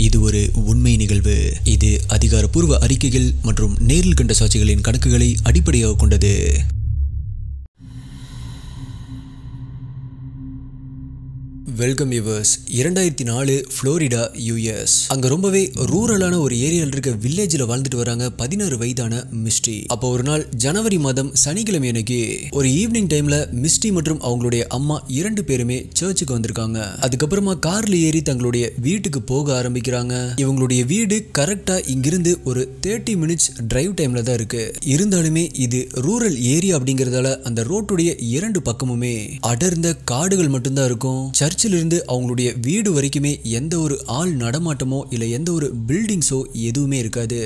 இது ஒரு உண்மை நிகழ்வு. இது அதிகாரப்பூர்வ அறிக்கைகள் மற்றும் நேரில் கண்ட சாட்சிகளின் கணக்குகளை அடிப்படையாக கொண்டது. Welcome viewers. 2004 Florida US. அங்க ரொம்பவே ரூரலான ஒரு ஏரியால இருக்க வில்லேஜ்ல வாழ்ந்துட்டு வராங்க 16 வயதான மிஸ்டி. அப்போ ஒரு நாள் ஜனவரி மாதம் சனிக்கிழமை அன்னைக்கு ஒரு ஈவினிங் டைம்ல மிஸ்டி மற்றும் அவங்களுடைய அம்மா 2 பேருமே சர்ச்சுக்கு வந்திருக்காங்க. அதுக்கப்புறமா கார்ல ஏறி தங்களுடைய வீட்டுக்கு போக ஆரம்பிக்கிறாங்க. இவங்களுடைய வீடு கரெக்டா இங்கிருந்து ஒரு 30 மினிட்ஸ் டிரைவ் டைம்ல தான் இருக்கு. இருந்தாலுமே இது ரூரல் ஏரியா அப்படிங்கறதால அந்த ரோட்டுடைய 2 பக்கமுமே அடர்ந்த காடுகள் மட்டும்தான் இருக்கும். சர்ச்சில் இருந்து அவங்களுடைய வீடு வரைக்குமே எந்த ஒரு ஆள் நடமாட்டமோ இல்ல எந்த ஒரு பில்டிங்ஸோ எதுவுமே இருக்காது.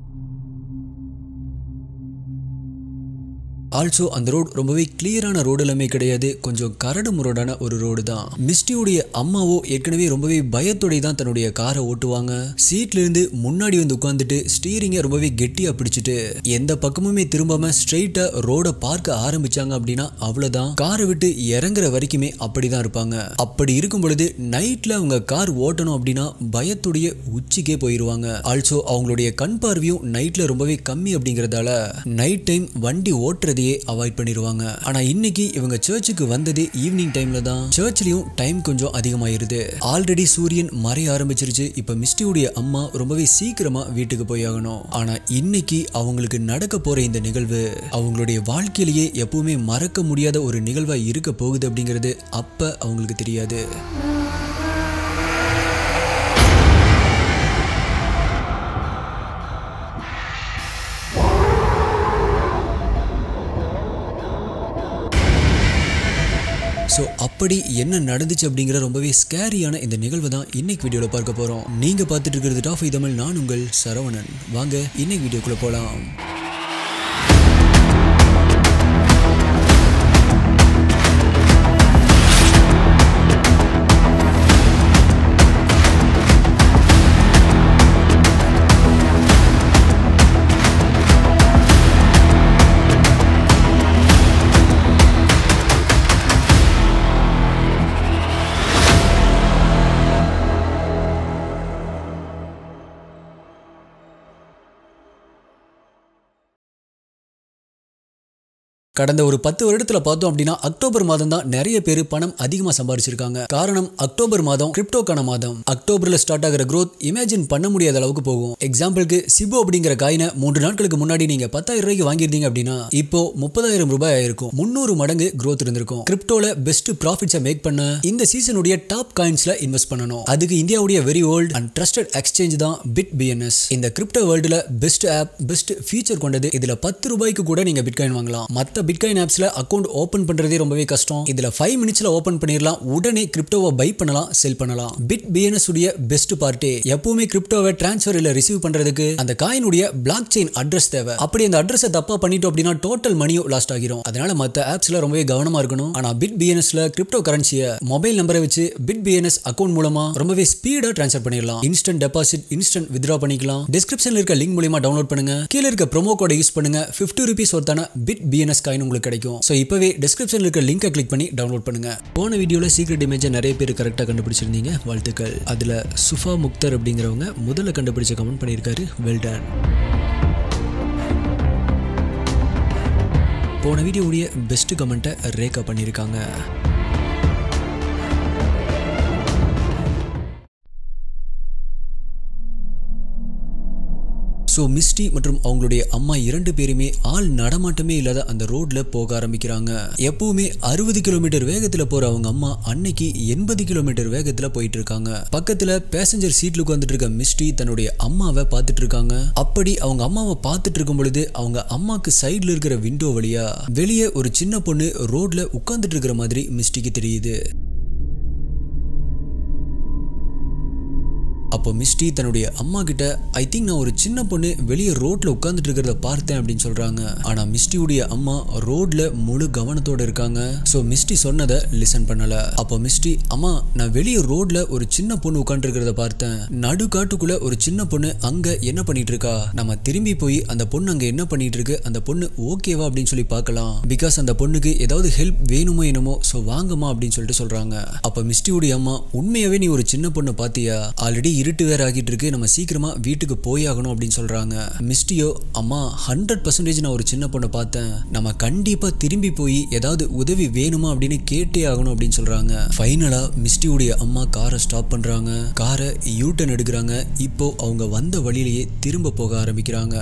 ஆல்சோ அந்த ரோடு ரொம்பவே கிளியரான ரோடு எல்லாமே கிடையாது. கொஞ்சம் கரடு முரடான ஒரு ரோடு தான். மிஸ்டியோடைய அம்மாவோ ஏற்கனவே ரொம்பவே பயத்தோட தான் தன்னுடைய காரை ஓட்டுவாங்க. சீட்ல இருந்து முன்னாடி வந்து உட்கார்ந்துட்டு ஸ்டீரிங்கை ரொம்பவே கெட்டியா பிடிச்சிட்டு எந்த பக்கமுமே திரும்பாம ஸ்ட்ரெயிட்டா ரோட பார்க்க ஆரம்பிச்சாங்க அப்படின்னா அவ்வளவுதான். காரை விட்டு இறங்குற வரைக்குமே அப்படிதான் இருப்பாங்க. அப்படி இருக்கும் பொழுது நைட்ல அவங்க கார் ஓட்டணும் அப்படின்னா பயத்துடைய உச்சிக்கே போயிருவாங்க. ஆல்சோ அவங்களுடைய கண் பார்வையும் நைட்ல ரொம்பவே கம்மி அப்படிங்கறதால நைட் டைம் வண்டி ஓட்டுறதே அவாய்ட் பண்ணிடுவாங்க. ஆனா இன்னைக்கு இவங்க சர்ச்சுக்கு வந்ததே ஈவினிங் டைம்ல தான். சர்ச்லயும் டைம் கொஞ்சம் அதிகமாயிருது. ஆல்ரெடி சூரியன் மறைய ஆரம்பிச்சிருச்சு. இப்ப மிஸ்டியோடைய அம்மா ரொம்பவே சீக்கிரமா வீட்டுக்கு போய் ஆகணும். ஆனா இன்னைக்கு அவங்களுக்கு நடக்க போற இந்த நிகழ்வு அவங்களுடைய வாழ்க்கையிலேயே எப்பவுமே மறக்க முடியாத ஒரு நிகழ்வா இருக்க போகுது அப்படிங்கிறது அப்ப அவங்களுக்கு தெரியாது. ஸோ அப்படி என்ன நடந்துச்சு அப்படிங்கிற ரொம்பவே ஸ்கேரியான இந்த நிகழ்வு தான் இன்னைக்கு வீடியோவில் பார்க்க போகிறோம். நீங்கள் பார்த்துட்டு இருக்கிறது Top5 தமிழ். நான் உங்கள் சரவணன். வாங்க இன்னைக்கு வீடியோக்குள்ளே போகலாம். கடந்த ஒரு 10 வருடத்துல பார்த்தோம் அப்படின்னா அக்டோபர் மாதம் தான் நிறைய பேர் பணம் அதிகமா சம்பாதிச்சிருக்காங்க. காரணம் அக்டோபர் மாதம் கிரிப்டோக்கான மாதம். அக்டோபர்ல ஸ்டார்ட் ஆகிற growth இமேஜின் பண்ண முடியாத அளவுக்கு போகும். எக்ஸாம்பிளுக்கு ஸிபோ அப்படிங்கிற காயினை 3 நாட்களுக்கு முன்னாடி நீங்க 10,000 ரூபாய்க்கு வாங்கியிருந்தீங்க அப்படின்னா இப்போ 30,000 ரூபாய் ஆயிருக்கும். 300 மடங்கு growth இருந்திருக்கும். கிரிப்டோல பெஸ்ட் ப்ராஃபிட்ஸை மேக் பண்ண இந்த சீசனுடைய டாப் காயின்ஸ்ல இன்வெஸ்ட் பண்ணணும். அதுக்கு இந்தியாவுடைய very old and trusted exchange தான் BNS. இந்த கிரிப்டோ வேர்ல்டுல பெஸ்ட் ஆப், பெஸ்ட் ஃபீச்சர் கொண்டது. இதுல 10 ரூபாய்க்கு கூட நீங்க பிட்காயின் வாங்கலாம். மத்த பிட்காயின் ஆப்ஸ்ல அக்கவுண்ட் ஓபன் பண்றதே ரொம்பவே கஷ்டம். இதுல 5 மினிட்ஸ்ல ஓபன் பண்ணிரலாம். உடனே கிரிப்டோவை பை பண்ணலாம், செல் பண்ணலாம். BNS உடைய பெஸ்ட் பார்ட்டே எப்பவுமே கிரிப்டோவை டிரான்ஸ்ஃபர் இல்ல ரிசீவ் பண்றதுக்கு அந்த காயினுடைய பிளாக் செயின் அட்ரஸ் தேவை. அப்படி அந்த அட்ரஸை தப்பா பண்ணிட்டோம் அப்படின்னா டோட்டல் மணியும் லாஸ்ட் ஆகிரும். அதனால மத்த ஆப்ஸ்ல ரொம்பவே கவனமா இருக்கணும். ஆனா BNSல கிரிப்டோ கரன்சியை மொபைல் நம்பரை வச்சு BNS அக்கவுண்ட் மூலமா ரொம்பவே ஸ்பீடா டிரான்ஸ்ஃபர் பண்ணிடலாம். இன்ஸ்டன்ட் டெபாசிட், இன்ஸ்டன்ட் வித்ட்ரா பண்ணிக்கலாம். டிஸ்கிரிப்ஷன்ல இருக்க லிங்க் மூலமா டவுன்லோட் பண்ணுங்க. கீழ இருக்க ப்ரோமோ கோட் யூஸ் பண்ணுங்க. 50 ரூபீஸ் ஒருத்தான BNS காயின் உங்களுக்கு கிடைக்கும். சோ இப்பவே டிஸ்கிரிப்ஷன்ல இருக்க லிங்கை கிளிக் பண்ணி டவுன்லோட் பண்ணுங்க. போன வீடியோல சீக்ரெட் இமேஜை நிறைய பேர் கரெக்டா கண்டுபிடிச்சிருந்தீங்க. வாழ்த்துக்கள். அதுல சுஃபா முக்தர் அப்படிங்கிறவங்க முதல்ல கண்டுபிடிச்ச கமெண்ட் பண்ணியிருக்காரு. Well done. போன வீடியோவுடைய பெஸ்ட் கமெண்ட்டை ரேக்கா பண்ணியிருக்காங்க. ஸோ மிஸ்டி மற்றும் அவங்களுடைய அம்மா 2 பேருமே ஆள் நடமாட்டமே இல்லாத அந்த ரோட்ல போக ஆரம்பிக்கிறாங்க. எப்பவுமே 60 கிலோமீட்டர் வேகத்துல போற அவங்க அம்மா அன்னைக்கு 80 கிலோமீட்டர் வேகத்துல போயிட்டு இருக்காங்க. பக்கத்துல பேசஞ்சர் சீட்ல உட்காந்துட்டு இருக்க மிஸ்டி தன்னுடைய அம்மாவை பார்த்துட்டு இருக்காங்க. அப்படி அவங்க அம்மாவை பார்த்துட்டு இருக்கும் பொழுது அவங்க அம்மாக்கு சைட்ல இருக்கிற விண்டோ வழியா வெளியே ஒரு சின்ன பொண்ணு ரோட்ல உட்காந்துட்டு இருக்கிற மாதிரி மிஸ்டிக்கு தெரியுது. அப்போ மிஸ்டி தன்னுடைய அம்மா கிட்ட ஐ திங்க் நான் ஒரு சின்ன பொண்ணு வெளியே ரோட்ல உட்கார்ந்துட்டு இருக்கிறத பார்த்தேன் அப்படின்னு சொல்றாங்க. ஆனா மிஸ்டியுடைய அம்மா ரோட்ல முழு கவனத்தோட இருக்காங்க. சோ மிஸ்டி சொன்னதை லிசன் பண்ணல. அப்போ மிஸ்டி, அம்மா நான் வெளியே ரோட்ல ஒரு சின்ன பொண்ணு உட்கார்ந்து இருக்கிறத பார்த்தேன். நடு காட்டுக்குள்ள ஒரு சின்ன பொண்ணு அங்க என்ன பண்ணிட்டு இருக்கா, நம்ம திரும்பி போய் அந்த பொண்ணு அங்க என்ன பண்ணிட்டு இருக்கு, அந்த பொண்ணு ஓகேவா அப்படின்னு சொல்லி பார்க்கலாம். பிகாஸ் அந்த பொண்ணுக்கு ஏதாவது ஹெல்ப் வேணுமோ என்னமோ, சோ வாங்கம்மா அப்படின்னு சொல்லிட்டு சொல்றாங்க. அப்ப மிஸ்டியுடைய அம்மா, உண்மையாவே நீ ஒரு சின்ன பொண்ணு பாத்தியா? ஆல்ரெடி இருட்டு வேற ஆகிட்டு இருக்கு, நம்ம சீக்கிரமா வீட்டுக்கு போயாகணும் அப்படின்னு சொல்றாங்க. மிஸ்டியோ அம்மா 100% நான் ஒரு சின்ன பொண்ணை பார்த்தேன், நம்ம கண்டிப்பா திரும்பி போய் ஏதாவது உதவி வேணுமா அப்படின்னு கேட்டே ஆகணும் அப்படின்னு சொல்றாங்க. ஃபைனலா மிஸ்டியுடைய அம்மா காரை ஸ்டாப் பண்றாங்க, காரை யூ-டர்ன் எடுக்கிறாங்க. இப்போ அவங்க வந்த வழியிலேயே திரும்ப போக ஆரம்பிக்கிறாங்க.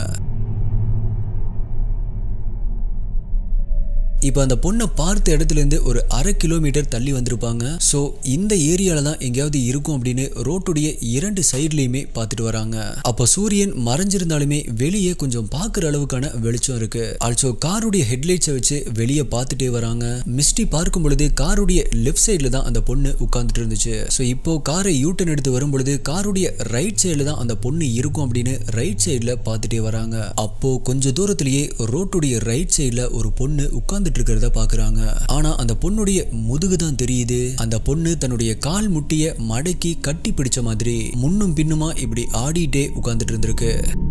இப்போ அந்த பொண்ணை பார்த்த இடத்துல இருந்து ஒரு 1/2 கிலோமீட்டர் தள்ளி வந்திருப்பாங்க. ஸோ இந்த ஏரியால தான் எங்கேயாவது இருக்கும் அப்படின்னு ரோட்டுடைய 2 சைட்லயுமே பார்த்துட்டு வராங்க. அப்போ சூரியன் மறைஞ்சிருந்தாலுமே வெளியே கொஞ்சம் பார்க்குற அளவுக்கான வெளிச்சம் இருக்கு. ஆல்சோ காருடைய ஹெட்லைட்ஸை வச்சு வெளியே பார்த்துட்டே வராங்க. மிஸ்டி பார்க்கும் பொழுது காருடைய லெஃப்ட் சைட்ல தான் அந்த பொண்ணு உட்கார்ந்துட்டு இருந்துச்சு. ஸோ இப்போ காரை யூ-டர்ன் எடுத்து வரும் பொழுது காருடைய ரைட் சைட்ல தான் அந்த பொண்ணு இருக்கும் அப்படின்னு ரைட் சைட்ல பார்த்துட்டே வராங்க. அப்போ கொஞ்சம் தூரத்திலேயே ரோட்டுடைய ரைட் சைட்ல ஒரு பொண்ணு உட்கார்ந்து இருக்கிறத பாக்குறாங்க. ஆனா அந்த பொண்ணுடைய முதுகு தான் தெரியுது. அந்த பொண்ணு தன்னுடைய கால் முட்டிய மடக்கி கட்டி பிடிச்ச மாதிரி முன்னும் பின்னுமா இப்படி ஆடிட்டே உட்கார்ந்துட்டு இருந்திருக்கு.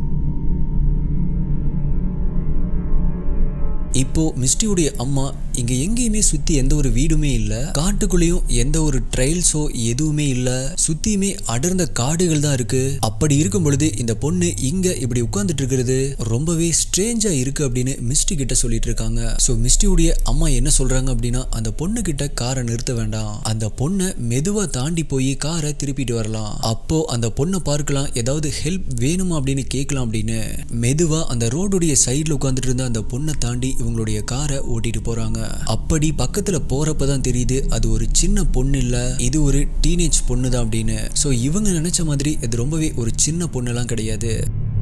இப்போ மிஸ்டியுடைய அம்மா இங்க எங்கேயுமே சுத்தி எந்த ஒரு வீடுமே இல்ல, காட்டுக்குள்ளேயும் எந்த ஒரு ட்ரைல்ஸோ எதுவுமே இல்ல, சுத்தியுமே அடர்ந்த காடுகள் தான் இருக்கு. அப்படி இருக்கும் பொழுது இந்த பொண்ணு இங்க இப்படி உட்கார்ந்துட்டு இருக்கிறது ரொம்பவே ஸ்ட்ரேஞ்சா இருக்கு அப்படின்னு மிஸ்டி கிட்ட சொல்லிட்டு இருக்காங்க. சோ மிஸ்டியுடைய அம்மா என்ன சொல்றாங்க அப்படின்னா, அந்த பொண்ணு கிட்ட காரை நிறுத்த வேண்டாம், அந்த பொண்ணை மெதுவா தாண்டி போய் காரை திருப்பிட்டு வரலாம், அப்போ அந்த பொண்ணை பார்க்கலாம், ஏதாவது ஹெல்ப் வேணுமா அப்படின்னு கேட்கலாம் அப்படின்னு மெதுவா அந்த ரோடுடைய சைட்ல உட்கார்ந்துட்டு இருந்த அந்த பொண்ணை தாண்டி இவங்களுடைய காரை ஓட்டிட்டு போறாங்க. அப்படி பக்கத்துல போறப்பதான் தெரியுது அது ஒரு சின்ன பொண்ணு இல்ல, இது ஒரு டீனேஜ் பொண்ணு தான் அப்படின்னு. சோ இவங்க நினைச்ச மாதிரி இது ரொம்பவே ஒரு சின்ன பொண்ணெல்லாம் கிடையாது.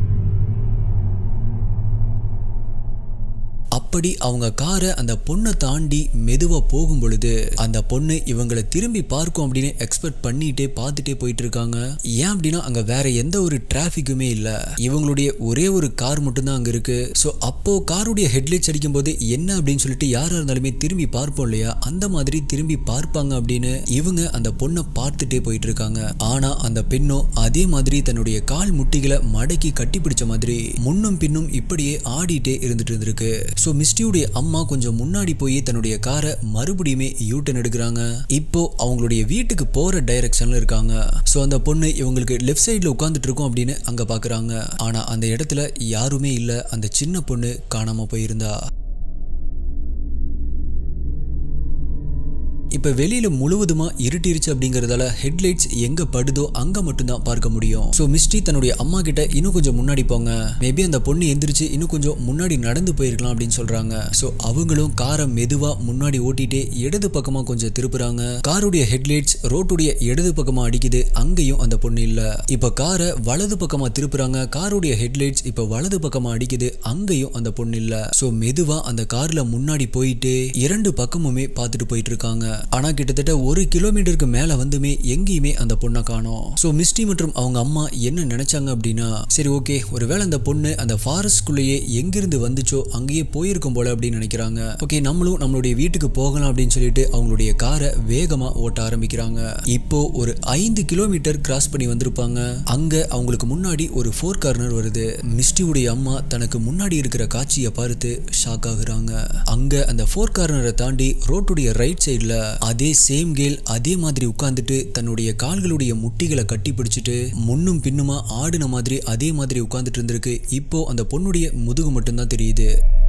அப்படி அவங்க காரை அந்த பொண்ணை தாண்டி மெதுவா போகும் பொழுது அந்த பொண்ணு இவங்களை திரும்பி பார்க்கும் அப்படின்னு எக்ஸ்பெக்ட் பண்ணிட்டே பார்த்துட்டே போயிட்டு இருக்காங்க. ஏன் அப்படின்னா அங்க வேற எந்த ஒரு டிராபிக்குமே இல்ல, இவங்களுடைய ஒரே ஒரு கார் மட்டும் தான் அங்க இருக்கு. சோ அப்போ காருடைய ஹெட்லைட்ஸ் அடிக்கும் போது என்ன அப்படின்னு சொல்லிட்டு யாரா இருந்தாலுமே திரும்பி பார்ப்போம் இல்லையா, அந்த மாதிரி திரும்பி பார்ப்பாங்க அப்படின்னு இவங்க அந்த பொண்ணை பார்த்துட்டே போயிட்டு இருக்காங்க. ஆனா அந்த பெண்ணும் அதே மாதிரி தன்னுடைய கால் முட்டிகளை மடக்கி கட்டி பிடிச்ச மாதிரி முன்னும் பின்னும் இப்படியே ஆடிட்டே இருந்துட்டு இருந்திருக்கு. சோ மிஸ்டியுடைய அம்மா கொஞ்சம் முன்னாடி போய் தன்னுடைய காரை மறுபடியுமே யூ-டர்ன் எடுக்கிறாங்க. இப்போ அவங்களுடைய வீட்டுக்கு போற டைரக்ஷன்ல இருக்காங்க. சோ அந்த பொண்ணு இவங்களுக்கு லெஃப்ட் சைட்ல உட்கார்ந்துட்டு இருக்கும் அப்படின்னு அங்க பாக்குறாங்க. ஆனா அந்த இடத்துல யாருமே இல்ல, அந்த சின்ன பொண்ணு காணாம போயிருந்தா. இப்ப வெளியில முழுவதுமா இருட்டிருச்சு அப்படிங்கறதால ஹெட்லைட்ஸ் எங்க படுதோ அங்க மட்டும் தான் பார்க்க முடியும். சோ மிஸ்டி தன்னுடைய அம்மா கிட்ட இன்னும் கொஞ்சம் முன்னாடி போங்க, மேபி அந்த பொண்ணு எந்திரிச்சு இன்னும் கொஞ்சம் முன்னாடி நடந்து போயிருக்கலாம் அப்படின்னு சொல்றாங்க. சோ அவங்களும் காரை மெதுவா முன்னாடி ஓட்டிட்டே இடது பக்கமா கொஞ்சம் திருப்புறாங்க. காருடைய ஹெட்லைட்ஸ் ரோட்டுடைய இடது பக்கமா அடிக்குது, அங்கேயும் அந்த பொண்ணு இல்ல. இப்ப காரை வலது பக்கமா திருப்புறாங்க, காருடைய ஹெட்லைட்ஸ் இப்ப வலது பக்கமா அடிக்குது, அங்கேயும் அந்த பொண்ணு இல்ல. சோ மெதுவா அந்த கார்ல முன்னாடி போயிட்டு 2 பக்கமுமே பார்த்துட்டு போயிட்டு இருக்காங்க. ஆனா கிட்டத்தட்ட 1 கிலோமீட்டருக்கு மேல வந்துமே எங்கேயுமே அந்த பொண்ணை காணோம். சோ மிஸ்டி மற்றும் அவங்க அம்மா என்ன நினைச்சாங்க அப்படின்னா, சரி ஓகே, ஒருவேளை அந்த பொண்ணு அந்த ஃபாரஸ்ட்குள்ளேயே எங்கிருந்து வந்துச்சோ அங்கேயே போயிருக்கும் போல அப்படின்னு நினைக்கிறாங்க. ஓகே, நம்மளும் நம்மளுடைய வீட்டுக்கு போகலாம் அப்படின்னு சொல்லிட்டு அவங்களுடைய காரை வேகமா ஓட்ட ஆரம்பிக்கிறாங்க. இப்போ ஒரு 5 கிலோமீட்டர் கிராஸ் பண்ணி வந்திருப்பாங்க. அங்க அவங்களுக்கு முன்னாடி ஒரு 4 கார்னர் வருது. மிஸ்டியுடைய அம்மா தனக்கு முன்னாடி இருக்கிற காட்சியை பார்த்து ஷாக் ஆகுறாங்க. அங்க அந்த 4 கார்னரை தாண்டி ரோட்டுடைய ரைட் சைட்ல அதே சேம் கேர்ள் அதே மாதிரி உட்கார்ந்துட்டு தன்னுடைய கால்களுடைய முட்டிகளை கட்டி பிடிச்சிட்டு முன்னும் பின்னுமா ஆடுன மாதிரி அதே மாதிரி உட்கார்ந்துட்டு இருந்திருக்கு. இப்போ அந்த பொண்ணுடைய முதுகு மட்டும்தான் தெரியுது.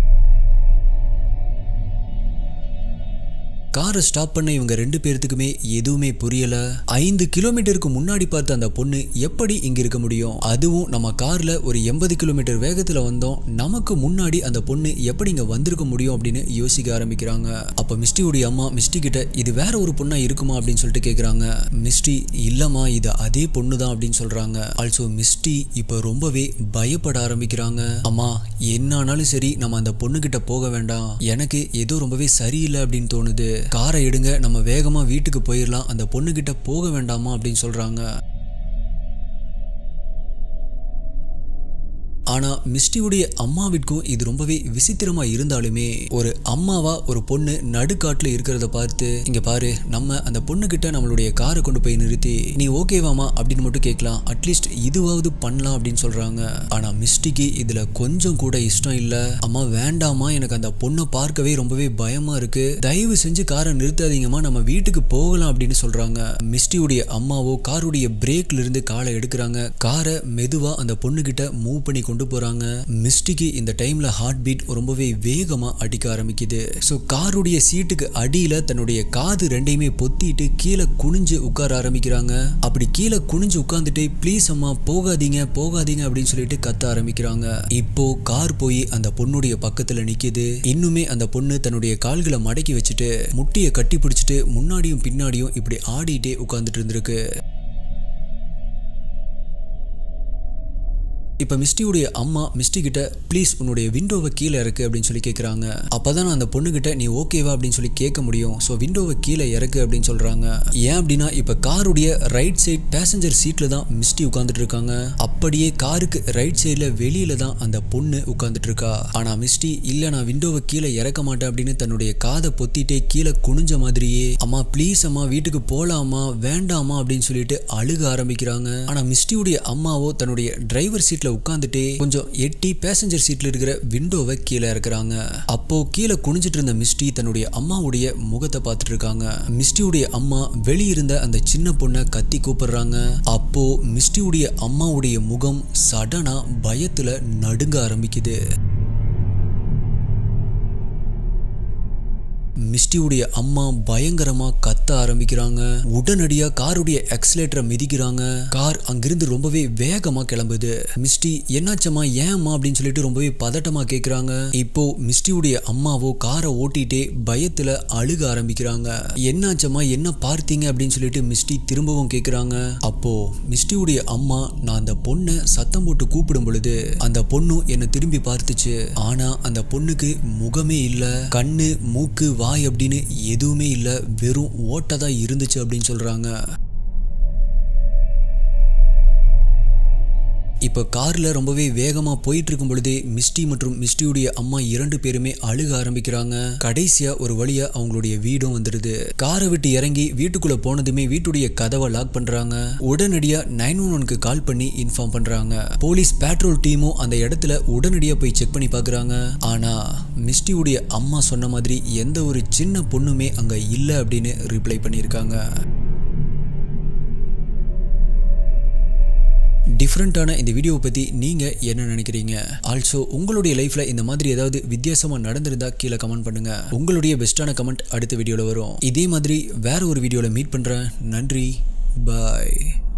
காரை ஸ்டாப் பண்ண இவங்க 2 பேர்த்துக்குமே எதுவுமே புரியல. 5 கிலோமீட்டருக்கு முன்னாடி பார்த்த அந்த பொண்ணு எப்படி இங்க இருக்க முடியும், அதுவும் நம்ம கார்ல ஒரு 80 கிலோமீட்டர் வேகத்துல வந்தோம், நமக்கு முன்னாடி அந்த பொண்ணு எப்படி இங்க வந்திருக்க முடியும் அப்படின்னு யோசிக்க ஆரம்பிக்கிறாங்க. அப்ப மிஸ்டியுடைய அம்மா மிஸ்டி கிட்ட இது வேற ஒரு பொண்ணா இருக்குமா அப்படின்னு சொல்லிட்டு கேக்குறாங்க. மிஸ்டி இல்லம்மா, இது அதே பொண்ணு தான் அப்படின்னு சொல்றாங்க. ஆல்சோ மிஸ்டி இப்ப ரொம்பவே பயப்பட ஆரம்பிக்கிறாங்க. அம்மா, என்ன ஆனாலும் சரி நம்ம அந்த பொண்ணு கிட்ட போக வேண்டாம், எனக்கு ஏதோ ரொம்பவே சரியில்லை அப்படின்னு தோணுது, காரை எடுங்க, நம்ம வேகமா வீட்டுக்கு போயிடலாம், அந்த பொண்ணு கிட்ட போக வேண்டாமா அப்படின்னு சொல்றாங்க. ஆனா மிஸ்டியுடைய அம்மாவிற்கும் இது ரொம்பவே விசித்திரமா இருந்தாலுமே ஒரு அம்மாவா ஒரு பொண்ணு நடுக்காட்டுல இருக்கிறத பார்த்து இங்க பாரு நம்ம அந்த பொண்ணு கிட்ட நம்மளுடைய காரை கொண்டு போய் நிறுத்தி நீ ஓகேவாமா அப்படின்னு மட்டும் கேட்கலாம், அட்லீஸ்ட் இதுவாவது பண்ணலாம் அப்படின்னு சொல்றாங்க. ஆனா மிஸ்டிக்கு இதுல கொஞ்சம் கூட இஷ்டம் இல்ல. அம்மா வேண்டாமா, எனக்கு அந்த பொண்ணை பார்க்கவே ரொம்பவே பயமா இருக்கு, தயவு செஞ்சு காரை நிறுத்தாதீங்கம்மா, நம்ம வீட்டுக்கு போகலாம் அப்படின்னு சொல்றாங்க. மிஸ்டியுடைய அம்மாவோ காருடைய பிரேக்ல இருந்து காலை எடுக்கிறாங்க. காரை மெதுவா அந்த பொண்ணு கிட்ட மூவ் பண்ணி கொண்டு போறாங்க. மிஸ்டிக்கு இந்த டைம்ல ஹார்ட் பீட் ரொம்பவே வேகமா அடிக்க ஆரம்பிக்குது. சோ காருடைய சீட்டுக்கு அடியில தன்னுடைய காது ரெண்டையுமே பொத்திட்டு கீழே குனிஞ்சு உட்கார ஆரம்பிக்கிறாங்க. அப்படி கீழே குனிஞ்சு உட்கார்ந்துட்டு ப்ளீஸ் அம்மா போகாதீங்க போகாதீங்க அப்படின்னு சொல்லிட்டு கத்த ஆரம்பிக்கிறாங்க. இப்போ கார் போய் அந்த பொண்ணுடைய பக்கத்துல நிக்குது. இன்னுமே அந்த பொண்ணு தன்னுடைய கால்களை மடக்கி வச்சுட்டு முட்டியை கட்டி பிடிச்சிட்டு முன்னாடியும் பின்னாடியும் இப்படி ஆடிட்டே உட்கார்ந்துட்டு இருந்திருக்கு. இப்ப மிஸ்டியுடைய அம்மா மிஸ்டி கிட்ட ப்ளீஸ் உன்னுடைய விண்டோவை கீழே இறக்கு அப்படின்னு சொல்லி கேட்குறாங்க. அப்பதான் அந்த பொண்ணு கிட்ட நீ ஓகேவா அப்படின்னு சொல்லி கேட்க முடியும். ஸோ விண்டோவை கீழே இறக்கு அப்படின்னு சொல்றாங்க. ஏன் அப்படின்னா இப்ப காருடைய ரைட் சைட் பேசஞ்சர் சீட்ல தான் மிஸ்டி உட்கார்ந்துட்டு இருக்காங்க. அப்படியே காருக்கு ரைட் சைட்ல வெளியில தான் அந்த பொண்ணு உட்கார்ந்துட்டு இருக்கா. ஆனா மிஸ்டி இல்ல நான் விண்டோவை கீழே இறக்க மாட்டேன் அப்படின்னு தன்னுடைய காதை பொத்திட்டே கீழே குனிஞ்ச மாதிரியே அம்மா ப்ளீஸ் அம்மா வீட்டுக்கு போலாமா வேண்டாமா அப்படின்னு சொல்லிட்டு அழுக ஆரம்பிக்கிறாங்க. ஆனா மிஸ்டியுடைய அம்மாவோ தன்னுடைய டிரைவர் சீட்ல உட்கார்ந்துட்டே கொஞ்சம் எட்டி பேசஞ்சர் சீட்ல இருக்கிற விண்டோவை கீழே இறக்குறாங்க. அப்போ கீழே குனிஞ்சிட்டு இருந்த மிஸ்டி தன்னுடைய அம்மாவுடைய முகத்தை பார்த்துட்டு இருக்காங்க. மிஸ்டியுடைய அம்மா வெளியிருந்த அந்த சின்ன பொண்ணை கத்தி கூப்பிடுறாங்க. அப்போ மிஸ்டியுடைய அம்மாவுடைய முகம் சடனா பயத்துல நடுங்க ஆரம்பிக்குது. மிஸ்டியுடைய அம்மா பயங்கரமா கத்த ஆரம்பிக்கிறாங்க. உடனடியா காருடைய எக்ஸலேட்டரை மிதிக்கிறாங்க. கார் அங்கிருந்து ரொம்பவே வேகமா கிளம்புது. மிஸ்டி என்னாச்சம்மா ஏம்மா அப்படின்னு சொல்லிட்டு ரொம்பவே பதட்டமா கேக்குறாங்க. இப்போ மிஸ்டியுடைய அம்மாவோ காரை ஓட்டிட்டே பயத்துல அழுக ஆரம்பிக்கிறாங்க. என்னாச்சம்மா என்ன பார்த்தீங்க அப்படின்னு சொல்லிட்டு மிஸ்டி திரும்பவும் கேக்குறாங்க. அப்போ மிஸ்டியுடைய அம்மா நான் அந்த பொண்ணை சத்தம் போட்டு கூப்பிடும் பொழுது அந்த பொண்ணு என்ன திரும்பி பார்த்துச்சு. ஆனா அந்த பொண்ணுக்கு முகமே இல்ல, கண்ணு மூக்கு வாய் அப்படின்னு எதுவுமே இல்ல, வெறும் ஓட்டை தான் இருந்துச்சு அப்படின்னு சொல்றாங்க. இப்போ கார்ல ரொம்பவே வேகமா போயிட்டு இருக்கும் பொழுதே மிஸ்டி மற்றும் மிஸ்டியுடைய அம்மா 2 பேருமே அழுக ஆரம்பிக்கிறாங்க. கடைசியா ஒரு வழியா அவங்களுடைய வீடும் வந்துடுது. காரை விட்டு இறங்கி வீட்டுக்குள்ள போனதுமே வீட்டுடைய கதவை லாக் பண்றாங்க. உடனடியா 911க்கு கால் பண்ணி இன்ஃபார்ம் பண்றாங்க. போலீஸ் பேட்ரோல் டீமும் அந்த இடத்துல உடனடியா போய் செக் பண்ணி பாக்குறாங்க. ஆனா மிஸ்டியுடைய அம்மா சொன்ன மாதிரி எந்த ஒரு சின்ன பொண்ணுமே அங்க இல்ல அப்படின்னு ரிப்ளை பண்ணியிருக்காங்க. டிஃப்ரெண்டான இந்த வீடியோவை பற்றி நீங்கள் என்ன நினைக்கிறீங்க? ஆல்சோ உங்களுடைய லைஃப்பில் இந்த மாதிரி ஏதாவது வித்தியாசமாக நடந்திருந்தா கீழே கமெண்ட் பண்ணுங்கள். உங்களுடைய பெஸ்ட்டான கமெண்ட் அடுத்த வீடியோவில் வரும். இதே மாதிரி வேற ஒரு வீடியோவில் மீட் பண்ணுறேன். நன்றி, பாய்.